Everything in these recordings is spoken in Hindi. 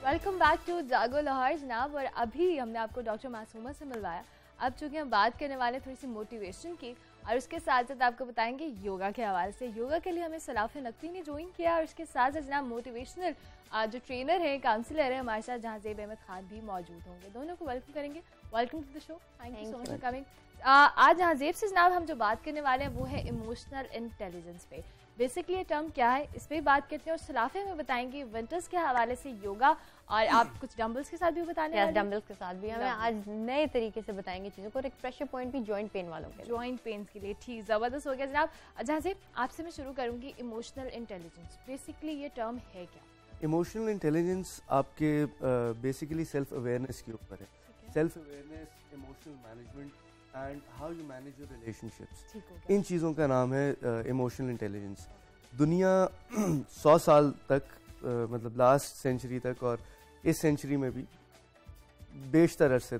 वेलकम बैक टू जागो लाहौर जनाब। और अभी हमने आपको डॉक्टर मासूमा से मिलवाया। अब चूँकि हम बात करने वाले थोड़ी सी मोटिवेशन की और उसके साथ साथ आपको बताएंगे योगा के हवाले से। योगा के लिए हमें सलाफ नकवी ने ज्वाइन किया और उसके साथ साथ जनाब मोटिवेशनल जो ट्रेनर है, काउंसलर है हमारे साथ जहांज़ेब अहमद खान भी मौजूद होंगे। दोनों को वेलकम करेंगे। Welcome to the show. Thank you so much for coming. आज जहांज़ेब से जनाब हम जो बात करने वाले हैं वो है इमोशनल इंटेलिजेंस पे। बेसिकली ये टर्म क्या है इस पर बात करते हैं और सलाफे में बताएंगे विंटर्स के हवाले से योगा। और आप कुछ डंबल्स के साथ भी बताने हैं? डंबल्स के साथ भी हमें आज नए तरीके से बताएंगे चीज़ों को। और एक प्रेशर पॉइंट भी जॉइंट पेन वालों के, जॉइंट पेन्स के लिए। ठीक, ज़बरदस्त हो गया जनाब। जहाँ से आपसे मैं शुरू करूँगी, इमोशनल इंटेलिजेंस बेसिकली ये टर्म है क्या? इमोशनल इंटेलिजेंस आपके बेसिकली सेल्फ अवेयरनेस के ऊपर है। Self awareness, emotional management and how you manage your relationships, इन चीज़ों का नाम है इमोशनल इंटेलिजेंस। दुनिया 100 साल तक मतलब लास्ट सेंचुरी तक और इस सेंचुरी में भी बेशतर अरसे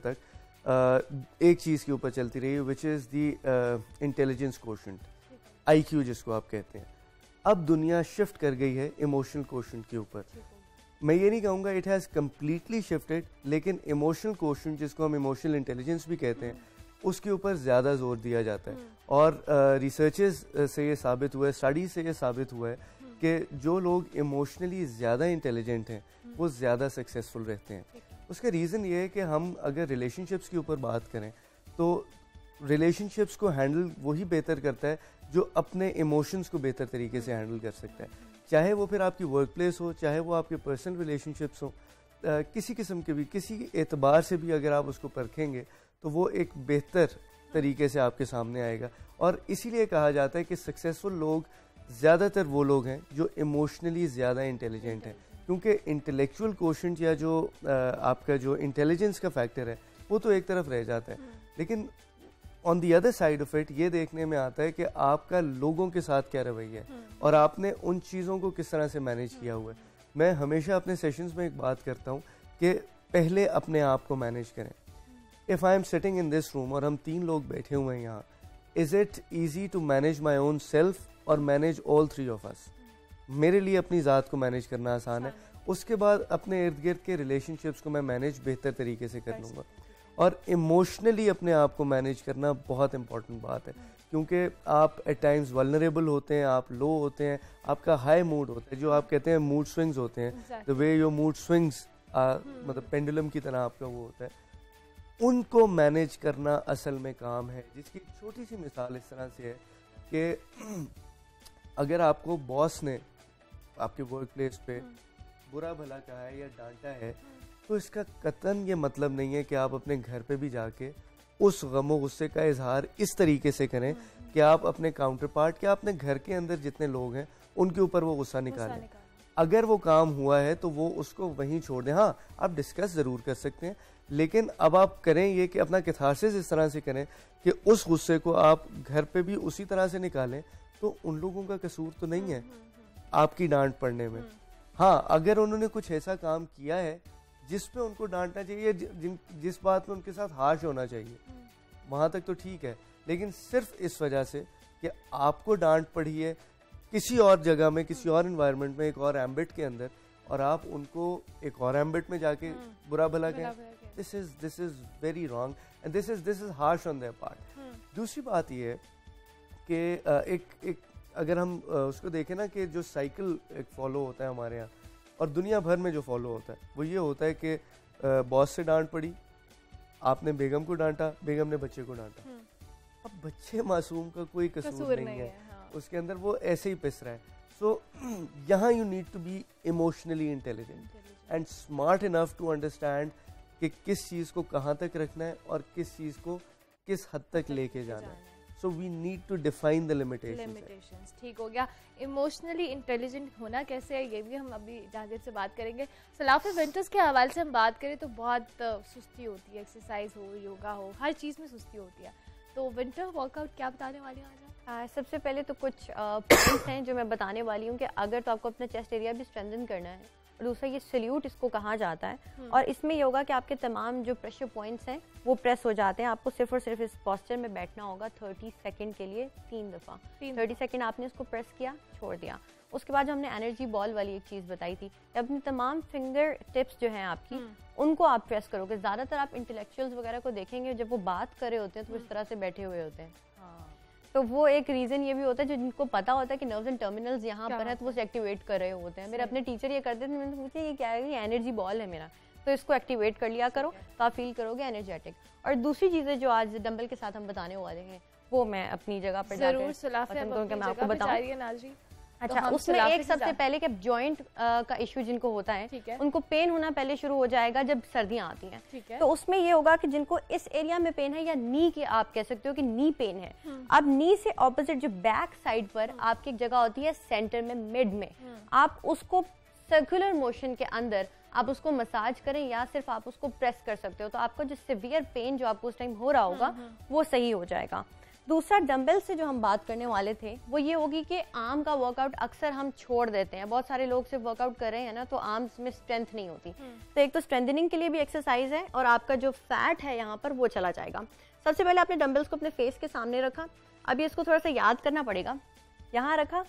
तक एक चीज़ के ऊपर चलती रही, which is the intelligence quotient, IQ जिसको आप कहते हैं। अब दुनिया शिफ्ट कर गई है इमोशनल कोशेंट के ऊपर। मैं ये नहीं कहूँगा इट हैज़ कम्प्लीटली शिफ्टेड, लेकिन इमोशनल कोशेंट जिसको हम इमोशनल इंटेलिजेंस भी कहते हैं उसके ऊपर ज़्यादा जोर दिया जाता है। और रिसर्चेस से ये साबित हुआ है, स्टडीज से ये साबित हुआ है कि जो लोग इमोशनली ज़्यादा इंटेलिजेंट हैं वो ज़्यादा सक्सेसफुल रहते हैं। उसका रीज़न ये है कि हम अगर रिलेशनशिप्स के ऊपर बात करें तो रिलेशनशिप्स को हैंडल वही बेहतर करता है जो अपने इमोशंस को बेहतर तरीके से हैंडल कर सकता है। चाहे वो फिर आपकी वर्क प्लेस हो, चाहे वो आपके पर्सनल रिलेशनशिप्स हो, किसी किस्म के भी, किसी एतबार से भी अगर आप उसको परखेंगे तो वो एक बेहतर तरीके से आपके सामने आएगा। और इसीलिए कहा जाता है कि सक्सेसफुल लोग ज़्यादातर वो लोग हैं जो इमोशनली ज़्यादा इंटेलिजेंट हैं, क्योंकि इंटेलेक्चुअल कोशेंट या जो आपका जो इंटेलिजेंस का फैक्टर है वो तो एक तरफ रह जाता है, लेकिन on the other side of it ये देखने में आता है कि आपका लोगों के साथ क्या रवैया है और आपने उन चीज़ों को किस तरह से मैनेज किया हुआ है। मैं हमेशा अपने सेशंस में एक बात करता हूँ कि पहले अपने आप को मैनेज करें। If I am sitting in this room और हम 3 लोग बैठे हुए हैं यहाँ, is it easy to manage my own self और मैनेज ऑल 3 ऑफ अस? मेरे लिए अपनी ज़ात को मैनेज करना आसान है, उसके बाद अपने इर्द गिर्द के रिलेशनशिप्स को मैं मैनेज बेहतर तरीके से कर लूँगा। और इमोशनली अपने आप को मैनेज करना बहुत इंपॉर्टेंट बात है, क्योंकि आप एट टाइम्स वल्नरेबल होते हैं, आप लो होते हैं, आपका हाई मूड होता है, जो आप कहते हैं मूड स्विंग्स होते हैं, the way your mood swings मतलब पेंडुलम की तरह आपका वो होता है। उनको मैनेज करना असल में काम है, जिसकी छोटी सी मिसाल इस तरह से है कि अगर आपको बॉस ने आपके वर्क प्लेस पे बुरा भला कहा है या डांटा है, तो इसका कतन ये मतलब नहीं है कि आप अपने घर पे भी जाके उस गम गुस्से का इजहार इस तरीके से करें कि आप अपने काउंटर पार्ट के अपने घर के अंदर जितने लोग हैं उनके ऊपर वो गुस्सा निकालें। अगर वो काम हुआ है तो वो उसको वहीं छोड़ दें। हाँ, आप डिस्कस ज़रूर कर सकते हैं, लेकिन अब आप करें ये कि अपना कैथारसिस इस तरह से करें कि उस गुस्से को आप घर पे भी उसी तरह से निकालें। तो उन लोगों का कसूर तो नहीं है आपकी डांट पड़ने में। हाँ, अगर उन्होंने कुछ ऐसा काम किया है जिस पे उनको डांटना चाहिए, जिस बात में उनके साथ हार्श होना चाहिए, वहाँ तक तो ठीक है, लेकिन सिर्फ इस वजह से कि आपको डांट पड़ी है किसी और जगह में, किसी और इन्वायरमेंट में, एक और एम्बिट के अंदर, और आप उनको एक और एम्बिट में जाके बुरा भला कहें, this is very wrong and this is harsh on their part. दूसरी बात ये है कि एक अगर हम उसको देखें ना कि जो साइकिल एक फॉलो होता है हमारे यहाँ और दुनिया भर में जो फॉलो होता है वो ये होता है कि बॉस से डांट पड़ी, आपने बेगम को डांटा, बेगम ने बच्चे को डांटा। अब बच्चे मासूम का कोई कसूर नहीं है, उसके अंदर वो ऐसे ही पिस रहा है। सो यहाँ you need to be emotionally intelligent and smart enough to understand कि किस चीज़ को कहाँ तक रखना है और किस चीज़ को किस हद तक लेके जाना है। So we need to define the limitations. ठीक हो गया। इमोशनली इंटेलिजेंट होना कैसे है ये भी हम अभी जहांज़ेब से बात करेंगे। सलाफे विंटर्स के हवाले से हम बात करें तो बहुत सुस्ती होती है, एक्सरसाइज हो, योगा हो, हर चीज़ में सुस्ती होती है। तो विंटर वर्कआउट क्या बताने वाली हैं आज? सबसे पहले तो कुछ पॉइंट्स हैं जो मैं बताने वाली हूँ कि अगर तो आपको अपना चेस्ट एरिया भी स्ट्रेंथन करना है, और दूसरा ये सल्यूट इसको कहा जाता है। और इसमें ये होगा कि आपके तमाम जो प्रेशर पॉइंट्स हैं वो प्रेस हो जाते हैं। आपको सिर्फ और सिर्फ इस पोस्चर में बैठना होगा 30 सेकंड के लिए 3 दफ़ा। 30 सेकंड आपने इसको प्रेस किया, छोड़ दिया। उसके बाद जो हमने एनर्जी बॉल वाली एक चीज़ बताई थी, अपनी तमाम फिंगर टिप्स जो हैं आपकी उनको आप प्रेस करोगे। ज़्यादातर आप इंटेलेक्चुअल्स वगैरह को देखेंगे जब वो बात कर रहे होते हैं तो वो इस तरह से बैठे हुए होते हैं। तो वो एक रीज़न ये भी होता है, जो जिनको पता होता है कि नर्व्स एंड टर्मिनल्स यहाँ पर है तो वो एक्टिवेट कर रहे होते हैं। मेरे अपने टीचर ये करते थे, मैंने पूछा ये क्या है, ये एनर्जी बॉल है मेरा, तो इसको एक्टिवेट कर लिया करो तो आप फील करोगे एनर्जेटिक। और दूसरी चीज़ें जो आज डंबल के साथ हम बताने वाले हैं वो मैं अपनी जगह पर जरूर सुलाफे मैं आपको बताऊं। अच्छा, तो उसमें एक सबसे पहले कि जॉइंट का इशू जिनको होता है उनको पेन होना पहले शुरू हो जाएगा जब सर्दियां आती हैं। तो उसमें ये होगा कि जिनको इस एरिया में पेन है, या नी के आप कह सकते हो कि नी पेन है, अब नी से ऑपोजिट जो बैक साइड पर आपकी एक जगह होती है सेंटर में, मिड में, आप उसको सर्कुलर मोशन के अंदर आप उसको मसाज करें या सिर्फ आप उसको प्रेस कर सकते हो, तो आपको जो सिवियर पेन जो आपको उस टाइम हो रहा होगा वो सही हो जाएगा। दूसरा, डंबल से जो हम बात करने वाले थे वो ये होगी कि आर्म का वर्कआउट अक्सर हम छोड़ देते हैं। बहुत सारे लोग सिर्फ वर्कआउट कर रहे हैं ना तो आर्म्स में स्ट्रेंथ नहीं होती। तो एक तो स्ट्रेंथनिंग के लिए भी एक्सरसाइज है और आपका जो फैट है यहाँ पर वो चला जाएगा। सबसे पहले आपने डंबल्स को अपने फेस के सामने रखा। अभी इसको थोड़ा सा याद करना पड़ेगा। यहाँ रखा,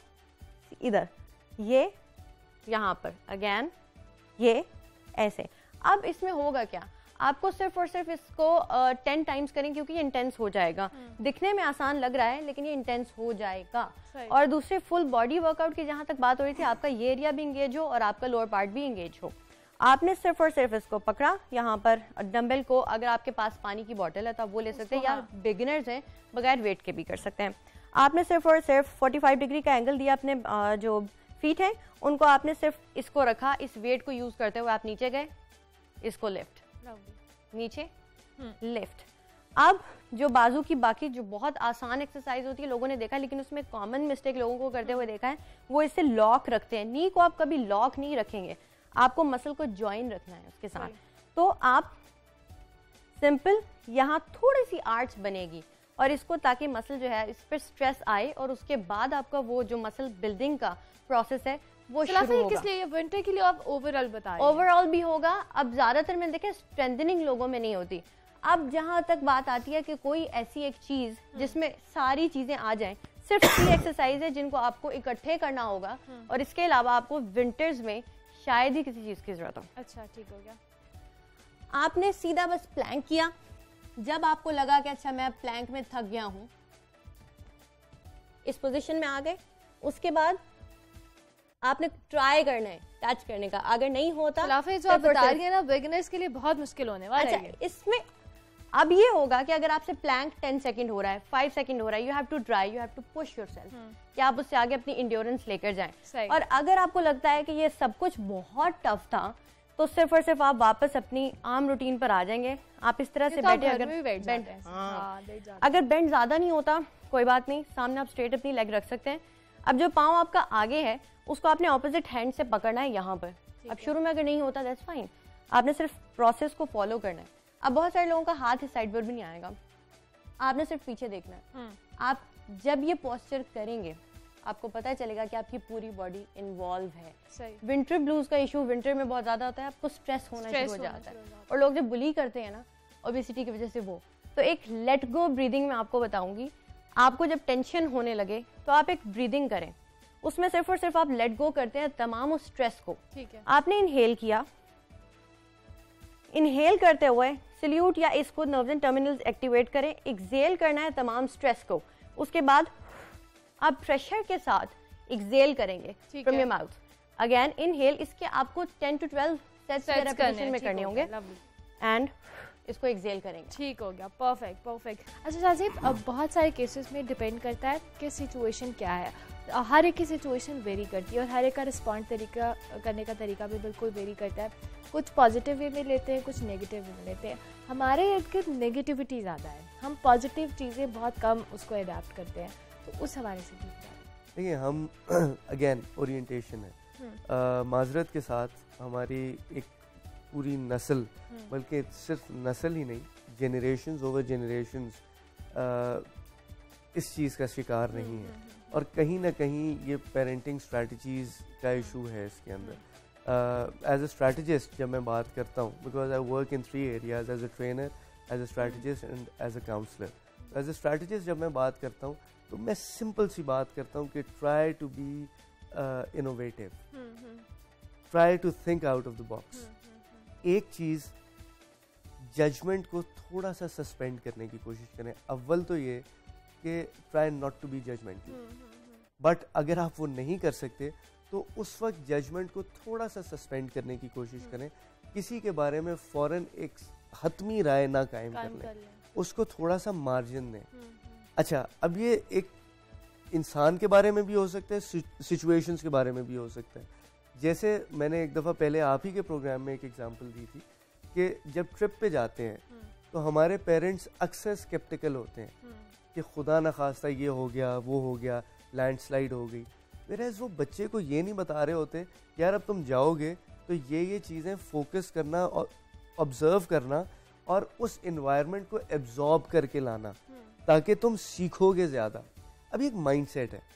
इधर, ये यहाँ पर, अगेन ये ऐसे। अब इसमें होगा क्या, आपको सिर्फ और सिर्फ इसको 10 टाइम्स करें क्योंकि ये इंटेंस हो जाएगा। दिखने में आसान लग रहा है लेकिन ये इंटेंस हो जाएगा। और दूसरे फुल बॉडी वर्कआउट की जहां तक बात हो रही थी, आपका ये एरिया भी इंगेज हो और आपका लोअर पार्ट भी इंगेज हो। आपने सिर्फ और सिर्फ इसको पकड़ा यहाँ पर डंबल को। अगर आपके पास पानी की बोतल है तो आप वो ले सकते हैं, या बिगिनर्स हैं बगैर वेट के भी कर सकते हैं। आपने सिर्फ और सिर्फ 45 डिग्री का एंगल दिया। अपने जो फीट है उनको आपने सिर्फ इसको रखा, इस वेट को यूज करते हुए आप नीचे गए, इसको लिफ्ट, नीचे लिफ्ट। अब जो बाजू की बाकी जो बहुत आसान एक्सरसाइज होती है लोगों ने देखा, लेकिन उसमें कॉमन मिस्टेक लोगों को करते हुए देखा है, वो इससे लॉक रखते हैं। नी को आप कभी लॉक नहीं रखेंगे, आपको मसल को ज्वाइन रखना है उसके साथ। तो आप सिंपल यहाँ थोड़ी सी आर्च बनेगी और इसको, ताकि मसल जो है इस पर स्ट्रेस आए और उसके बाद आपका वो जो मसल बिल्डिंग का प्रोसेस है वो शुरू होगा। किस लिए? विंटर के लिए आप ओवरऑल बता रहे हैं? ओवरऑल भी होगा। अब ज्यादातर में देखें स्ट्रेंथनिंग लोगों में नहीं होती। अब जहां तक बात आती है कि कोई ऐसी एक चीज जिसमें सारी चीजें आ जाएं, सिर्फ 3 एक्सरसाइज है जिनको आपको इकट्ठे करना होगा और इसके अलावा आपको विंटर्स में शायद ही किसी चीज की जरूरत हो। अच्छा, ठीक हो गया। आपने सीधा बस प्लैंक किया। जब आपको लगा कि अच्छा मैं प्लैंक में थक गया हूं, इस पोजीशन में आ गए। उसके बाद आपने ट्राई करना है टच करने का। अगर नहीं होता, जो आप बता रही हैं ना, बिगिनर्स के लिए बहुत मुश्किल होने वाला है। इसमें अब ये होगा कि अगर आपसे प्लैंक 10 सेकंड हो रहा है, 5 सेकंड हो रहा है, you have to try, you have to push yourself कि आप उससे आगे अपनी इंड्योरेंस लेकर जाएं। और अगर आपको लगता है कि ये सब कुछ बहुत टफ था, तो सिर्फ और सिर्फ आप वापस अपनी आम रूटीन पर आ जाएंगे। आप इस तरह से बैठे, अगर बेंड ज्यादा नहीं होता कोई बात नहीं, सामने आप स्ट्रेट अपनी लेग रख सकते हैं। अब जो पाँव आपका आगे है उसको आपने ऑपोजिट हैंड से पकड़ना है यहाँ पर। अब शुरू में अगर नहीं होता दैट्स फाइन, आपने सिर्फ प्रोसेस को फॉलो करना है। अब बहुत सारे लोगों का हाथ इस साइड पर भी नहीं आएगा, आपने सिर्फ पीछे देखना है। आप जब ये पोस्चर करेंगे आपको पता चलेगा कि आपकी पूरी बॉडी इन्वॉल्व है। विंटर ब्लूज का इशू विंटर में बहुत ज्यादा होता है, आपको स्ट्रेस होना शुरू हो जाता है। और लोग जब बुली करते हैं ना ओबेसिटी की वजह से, वो तो एक लेट गो ब्रीदिंग में आपको बताऊंगी। आपको जब टेंशन होने लगे तो आप एक ब्रीदिंग करें, उसमें सिर्फ और सिर्फ आप लेट गो करते हैं तमाम उस स्ट्रेस को। ठीक है। आपने इनहेल किया, इनहेल करते हुए सल्यूट या इसको नर्व्स एंड टर्मिनल्स एक्टिवेट करें। एक्सेल करना है तमाम स्ट्रेस को। उसके बाद आप प्रेशर के साथ एक्सेल करेंगे from your mouth. Again inhale, इसके आपको 10 to 12 सेट्स रेपिटेशन में करने होंगे एंड इसको एक्सेल करेंगे। ठीक हो गया, परफेक्ट परफेक्ट। अच्छा शाहज़ेब, अब बहुत सारे केसेस में डिपेंड करता है कि सिचुएशन क्या है। हर एक की सिचुएशन वेरी करती है और हर एक का रिस्पॉन्ड तरीका करने का तरीका भी बिल्कुल वेरी करता है। कुछ पॉजिटिव वे में लेते हैं, कुछ नेगेटिव वे में लेते हैं। हमारे इर्द गिर्द नेगेटिविटी ज़्यादा है, हम पॉजिटिव चीज़ें बहुत कम उसको अडेप्ट करते हैं, तो उस हवाले से देखिए हम अगेन ओरिएंटेशन है। माजरत के साथ हमारी एक पूरी नस्ल, बल्कि सिर्फ नस्ल ही नहीं, जनरेशन्स ओवर जनरेशन्स इस चीज़ का शिकार नहीं है। और कहीं ना कहीं ये पेरेंटिंग स्ट्रैटेजीज़ का इशू है इसके अंदर। एज अ स्ट्रैटेजिस्ट जब मैं बात करता हूँ, because I work in 3 areas, as a trainer, as a strategist and as a counsellor. As a strategist जब मैं बात करता हूँ तो मैं सिंपल सी बात करता हूँ कि try to be innovative, try to think out of the box. एक चीज़, जजमेंट को थोड़ा सा सस्पेंड करने की कोशिश करें। अव्वल तो ये कि try not to be judgemental, but अगर आप वो नहीं कर सकते तो उस वक्त जजमेंट को थोड़ा सा सस्पेंड करने की कोशिश करें। किसी के बारे में फौरन एक हतमी राय ना कायम कर लें, उसको थोड़ा सा मार्जिन दें। अच्छा, अब ये एक इंसान के बारे में भी हो सकता है, सिचुएशंस के बारे में भी हो सकता है। जैसे मैंने एक दफ़ा पहले आप ही के प्रोग्राम में एक एग्जांपल दी थी कि जब ट्रिप पे जाते हैं तो हमारे पेरेंट्स अक्सर स्केप्टिकल होते हैं कि खुदा न खास्ता ये हो गया, वो हो गया, लैंडस्लाइड हो गई। वेयरएज़ वो बच्चे को ये नहीं बता रहे होते यार अब तुम जाओगे तो ये चीज़ें फोकस करना और ऑब्जर्व करना और उस एनवायरनमेंट को एब्जॉर्ब करके लाना ताकि तुम सीखोगे ज़्यादा। अब एक माइंडसेट है।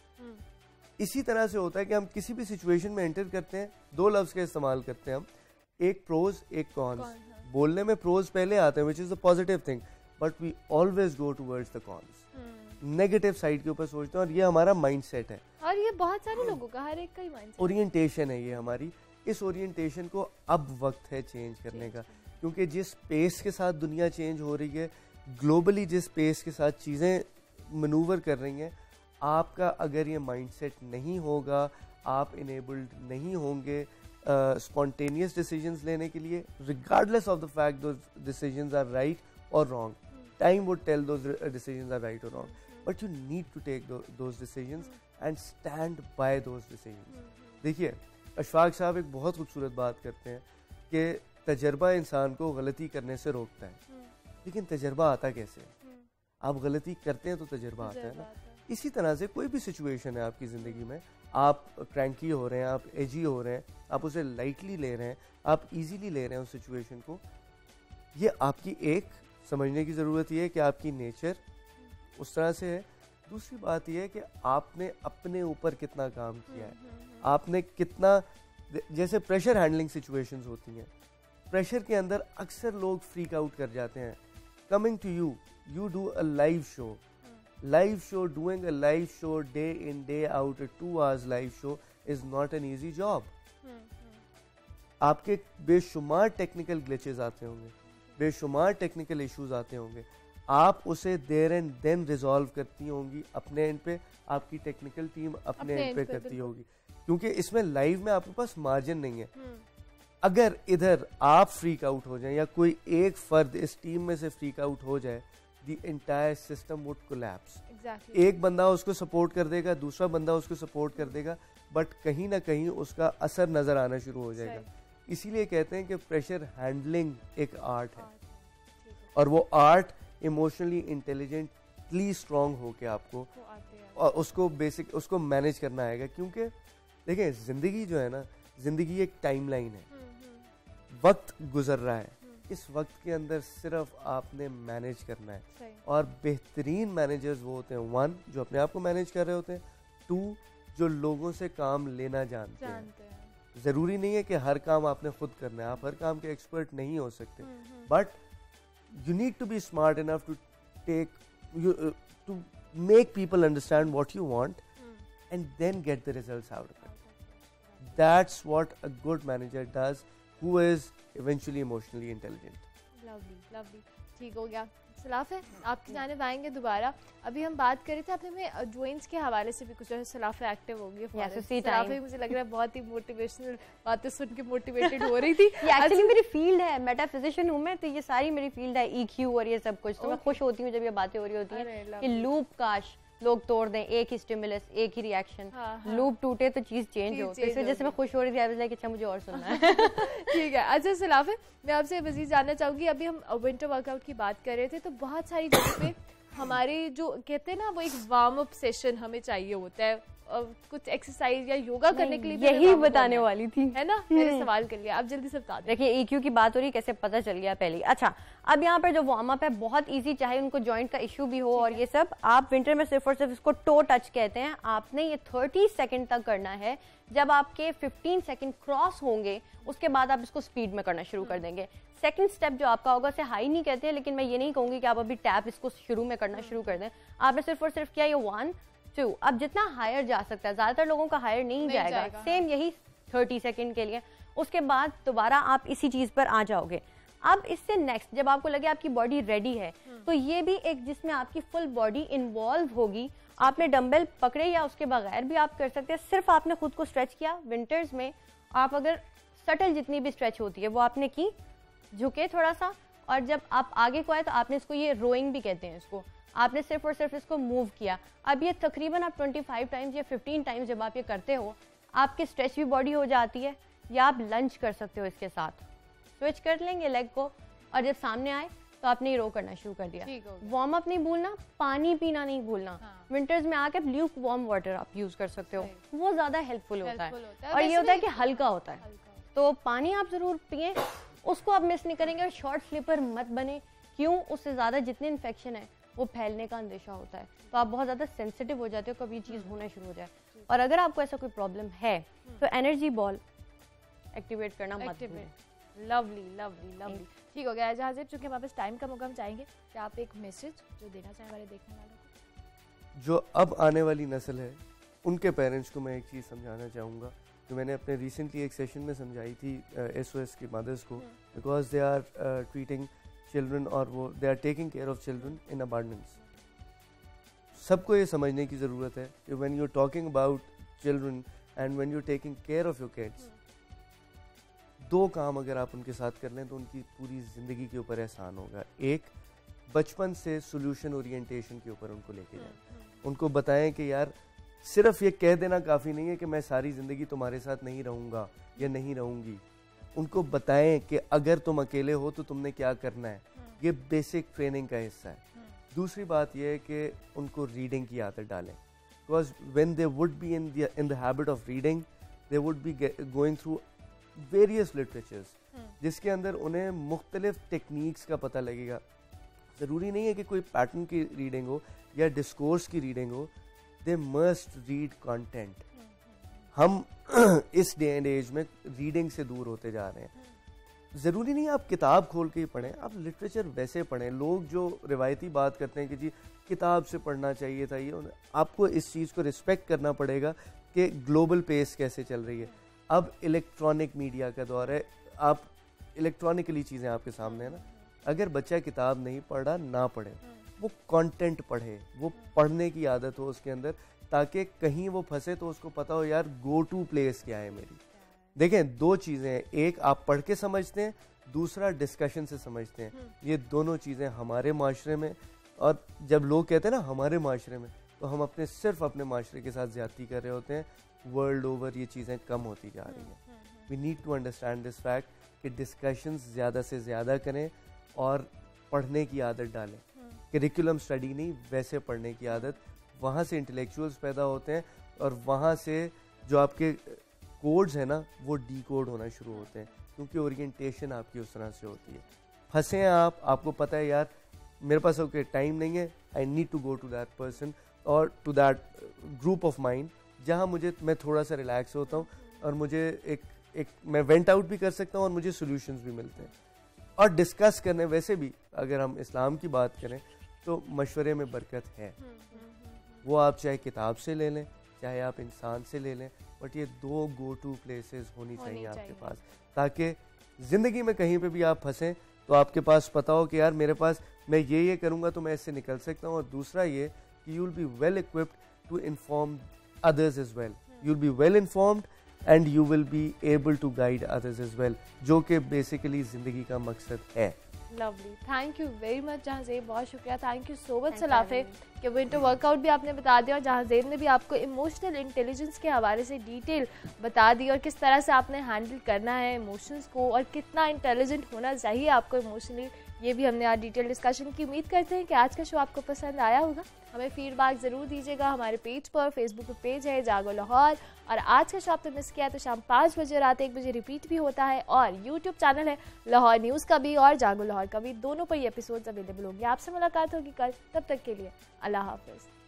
इसी तरह से होता है कि हम किसी भी सिचुएशन में एंटर करते हैं, दो लफ्ज़ का इस्तेमाल करते हैं हम, एक प्रोज एक कॉन्स। बोलने में प्रोज पहले आते हैं which is the positive thing, but we always go towards the cons, negative side के ऊपर सोचते हैं। और ये हमारा माइंडसेट है और ये बहुत सारे लोगों का, हर एक का ही माइंडसेट, ओरिएंटेशन है ये हमारी। इस ओरिएंटेशन को अब वक्त है चेंज करने का, क्योंकि जिस पेस के साथ दुनिया चेंज हो रही है, ग्लोबली जिस पेस के साथ चीज़ें मनूवर कर रही हैं, आपका अगर ये माइंडसेट नहीं होगा, आप इनेबल्ड नहीं होंगे स्पॉन्टेनियस डिसीजंस लेने के लिए, regardless of the fact those decisions are right और wrong. Time would tell those decisions are right और wrong, but you need to take those decisions and stand by those decisions. देखिए, अशफाक साहब एक बहुत खूबसूरत बात करते हैं कि तजर्बा इंसान को गलती करने से रोकता है, लेकिन तजर्बा आता कैसे है? आप गलती करते हैं तो तजर्बा आता है ना। इसी तरह से कोई भी सिचुएशन है आपकी ज़िंदगी में, आप क्रैंकी हो रहे हैं, आप एजी हो रहे हैं, आप उसे लाइटली ले रहे हैं, आप इजीली ले रहे हैं उस सिचुएशन को, ये आपकी एक समझने की ज़रूरत ये है कि आपकी नेचर उस तरह से है। दूसरी बात यह है कि आपने अपने ऊपर कितना काम किया है, आपने कितना, जैसे प्रेशर हैंडलिंग सिचुएशंस होती हैं, प्रेशर के अंदर अक्सर लोग फ्रीक आउट कर जाते हैं। Coming to you, you do a live show, doing a live show day in day out, a 2 hours live show is not an easy job. आपके बेशुमार टेक्निकल ग्लिचेस आते होंगे, बेशुमार टेक्निकल इश्यूज आते होंगे, आप उसे देयर एंड देन रिजॉल्व करती होंगी अपने एंड पे, आपकी टेक्निकल टीम अपने एंड पे करती होगी, क्योंकि इसमें लाइव में आपके पास मार्जिन नहीं है। अगर इधर आप फ्रीक आउट हो जाए या कोई एक फर्द इस टीम में से फ्रीक आउट हो जाए, the entire system would collapse. Exactly. एक बंदा उसको सपोर्ट कर देगा, दूसरा बंदा उसको सपोर्ट कर देगा, बट कहीं ना कहीं उसका असर नजर आना शुरू हो जाएगा। इसीलिए कहते हैं कि प्रेशर हैंडलिंग एक आर्ट है, और वो आर्ट इमोशनली इंटेलिजेंटली स्ट्रांग होके आपको और उसको बेसिक उसको मैनेज करना आएगा। क्योंकि देखिए, जिंदगी जो है ना, जिंदगी एक टाइमलाइन है, वक्त गुजर रहा है, इस वक्त के अंदर सिर्फ आपने मैनेज करना है। और बेहतरीन मैनेजर्स वो होते हैं, 1 जो अपने आप को मैनेज कर रहे होते हैं, 2 जो लोगों से काम लेना जानते हैं। ज़रूरी नहीं है कि हर काम आपने खुद करना है, आप हर काम के एक्सपर्ट नहीं हो सकते, but you need to be smart enough to take to make people understand what you want and then get the results out of it. That's what a good manager does, who is eventually emotionally intelligent. Lovely. ठीक हो गया। सलाफ है, आपकी जानिब आएंगे दोबारा। अभी हम बात कर रहे थे, आपने हमें ज्वाइंट्स के हवाले से भी कुछ सलाफ एक्टिव हो गई। सलाफ मुझे लग रहा है बहुत ही मोटिवेशनल बातें सुन के मोटिवेटेड हो रही थी। एक्चुअली मेरी फील्ड है, मेटाफिजिशियन हूँ मैं, तो ये सारी मेरी फील्ड है, EQ और ये सब कुछ। तो मैं खुश होती हूँ जब ये बातें हो रही होती हैं कि लूप काश लोग तोड़ दें, एक ही स्टिमुलस, एक ही रिएक्शन, लूप टूटे तो चीज चेंज हो। तो इस वजह से मैं खुश हो रही थी, आई वाज लाइक अच्छा मुझे और सुनना है। ठीक है। अच्छा सलाफ है, मैं आपसे मज़ीद जानना चाहूँगी, अभी हम विंटर वर्कआउट की बात कर रहे थे, तो बहुत सारी जगह पे हमारे जो कहते हैं ना, वो एक वार्म अप सेशन हमें चाहिए होता है, कुछ एक्सरसाइज या योगा करने के लिए। यही बताने वाली थी, है ना, मैंने सवाल कर लिया, आप जल्दी से बता दें। देखिए, EQ की बात हो रही, कैसे पता चल गया पहले। अच्छा, अब यहाँ पर जो वार्म अप है बहुत इजी, चाहे उनको जॉइंट का इशू भी हो और ये सब, आप विंटर में सिर्फ और सिर्फ इसको टो टच कहते हैं। आपने ये 30 सेकंड तक करना है। जब आपके 15 सेकंड क्रॉस होंगे, उसके बाद आप इसको स्पीड में करना शुरू कर देंगे। सेकंड स्टेप जो आपका होगा, उसे हाई नहीं कहते हैं, लेकिन मैं ये नहीं कहूँगी कि आप अभी टैप इसको शुरू में करना शुरू कर दें। आपने सिर्फ और सिर्फ किया ये 1 2। अब जितना हायर जा सकता है, ज़्यादातर लोगों का हायर नहीं जाएगा। सेम यही 30 सेकंड के लिए, उसके बाद दोबारा आप इसी चीज़ पर आ जाओगे। अब इससे नेक्स्ट जब आपको लगे आपकी बॉडी रेडी है, तो ये भी एक जिसमें आपकी फुल बॉडी इन्वॉल्व होगी। आपने डंबल पकड़े या उसके बगैर भी आप कर सकते हैं, सिर्फ आपने खुद को स्ट्रेच किया। विंटर्स में आप अगर सटल जितनी भी स्ट्रेच होती है वो आपने की, झुके थोड़ा सा, और जब आप आगे को आए तो आपने इसको, ये रोइंग भी कहते हैं इसको, आपने सिर्फ और सिर्फ इसको मूव किया। अब ये तकरीबन आप 25 टाइम्स या 15 टाइम्स जब आप ये करते हो, आपकी स्ट्रेच भी बॉडी हो जाती है। या आप लंच कर सकते हो, इसके साथ स्विच कर लेंगे लेग को, और जब सामने आए तो आपने ये रो करना शुरू कर दिया। वार्म अप नहीं भूलना, पानी पीना नहीं भूलना। विंटर्स में आके ल्यूक वार्म वाटर आप यूज कर सकते हो, वो ज्यादा हेल्पफुल होता है। और ये होता है कि हल्का होता है, तो पानी आप जरूर पिए, उसको आप मिस नहीं करेंगे। और शॉर्ट स्लीपर मत बने, क्यों? उससे ज्यादा जितने इन्फेक्शन है वो फैलने का अंदेशा होता है, तो आप बहुत ज्यादा सेंसिटिव हो जाते हो कभी चीज होना शुरू हो जाए। और अगर आपको ऐसा कोई प्रॉब्लम है तो एनर्जी बॉल एक्टिवेट करना मत भूलें। लवली लवली लवली, ठीक हो गया जहाज़ेब। चूंकि हमारे पास टाइम कम होगा, हम चाहेंगे कि आप एक मैसेज जो देना चाहें हमारे देखने वालों को। जो अब आने वाली नस्ल है उनके पेरेंट्स को मैं एक चीज़ समझाना चाहूँगा, जो मैंने अपने रिसेंटली एक सेशन में समझाई थी SOS की मदर्स को, because they are treating children, और वो they are taking care of children in abundance. सबको ये समझने की ज़रूरत है कि when you are talking about children and when you are taking care of your kids, दो काम अगर आप उनके साथ कर लें तो उनकी पूरी ज़िंदगी के ऊपर एहसान होगा। एक, बचपन से सोल्यूशन ओरिएंटेशन के ऊपर उनको लेके जाएं, उनको बताएं कि यार सिर्फ ये कह देना काफ़ी नहीं है कि मैं सारी ज़िंदगी तुम्हारे साथ नहीं रहूँगा या नहीं रहूँगी। उनको बताएं कि अगर तुम अकेले हो तो तुमने क्या करना है, ये बेसिक ट्रेनिंग का हिस्सा है। दूसरी बात यह है कि उनको रीडिंग की आदत डालें, because when they would be in the habit of reading, they would be going through various literatures, जिसके अंदर उन्हें मुख्तलिफ टेक्निक्स का पता लगेगा। ज़रूरी नहीं है कि कोई पैटर्न की रीडिंग हो या डिस्कोर्स की रीडिंग हो, दे मस्ट रीड कंटेंट। हम इस डे एंड एज में रीडिंग से दूर होते जा रहे हैं। ज़रूरी नहीं आप किताब खोल के ही पढ़ें, आप लिटरेचर वैसे पढ़ें। लोग जो रिवायती बात करते हैं कि जी किताब से पढ़ना चाहिए था, ये आपको इस चीज़ को रिस्पेक्ट करना पड़ेगा कि ग्लोबल पेस कैसे चल रही है। अब इलेक्ट्रॉनिक मीडिया का दौर है, आप इलेक्ट्रॉनिकली चीज़ें आपके सामने है ना। अगर बच्चा किताब नहीं पढ़ रहा, ना पढ़े, वो कंटेंट पढ़े, वो पढ़ने की आदत हो उसके अंदर, ताकि कहीं वो फंसे तो उसको पता हो यार गो टू प्लेस क्या है मेरी। देखें, दो चीज़ें हैं, एक आप पढ़ के समझते हैं, दूसरा डिस्कशन से समझते हैं। ये दोनों चीज़ें हमारे माशरे में, और जब लोग कहते हैं ना हमारे माशरे में, तो हम सिर्फ अपने माशरे के साथ ज़्यादती कर रहे होते हैं। वर्ल्ड ओवर ये चीज़ें कम होती जा रही हैं। We need to understand this fact कि डिस्कशंस ज़्यादा से ज़्यादा करें और पढ़ने की आदत डालें। करिकुलम स्टडी नहीं, वैसे पढ़ने की आदत, वहाँ से इंटेलेक्चुअल्स पैदा होते हैं और वहाँ से जो आपके कोड्स हैं ना वो डीकोड होना शुरू होते हैं, क्योंकि ओरिएंटेशन आपकी उस तरह से होती है। फंसे हैं आप, आपको पता है यार मेरे पास ओके टाइम नहीं है, I need to go to that person और to that group of mind जहाँ मैं थोड़ा सा रिलैक्स होता हूँ और मुझे एक मैं वेंट आउट भी कर सकता हूँ और मुझे सोल्यूशंस भी मिलते हैं। और डिस्कस करने, वैसे भी अगर हम इस्लाम की बात करें तो मशवरे में बरकत है। वो आप चाहे किताब से ले लें, चाहे आप इंसान से ले लें, बट ये दो गो टू प्लेसेस होनी चाहिए आपके पास, ताकि ज़िंदगी में कहीं पे भी आप फंसें तो आपके पास पता हो कि यार मेरे पास मैं ये करूँगा तो मैं इससे निकल सकता हूँ। और दूसरा ये कि you will be well equipped to inform others as well. You'll be well informed and you will be able to guide others as well, जो कि basically ज़िंदगी का मकसद है। Lovely. Thank you very much जहाज़ेब, बहुत शुक्रिया। Thank you so much सलाफ़े कि विंटर वर्कआउट भी आपने बता दिया और जहाज़ेब ने भी आपको इमोशनल इंटेलिजेंस के हवाले से डिटेल बता दी और किस तरह से आपने हैंडल करना है इमोशंस को और कितना इंटेलिजेंट होना चाहिए आपको इमोशनली। ये भी हमने आज डिटेल डिस्कशन की। उम्मीद करते हैं कि आज का शो आपको पसंद आया होगा। हमें फीडबैक ज़रूर दीजिएगा हमारे पेज पर, फेसबुक पे पेज है जागो लाहौर। और आज का शो आपने मिस किया है तो शाम 5 बजे रात 1 बजे रिपीट भी होता है और यूट्यूब चैनल है लाहौर न्यूज़ का भी और जागो लाहौर का भी, दोनों पर ये एपिसोड्स अवेलेबल होंगे। आपसे मुलाकात होगी कल, तब तक के लिए अल्लाह हाफिज़।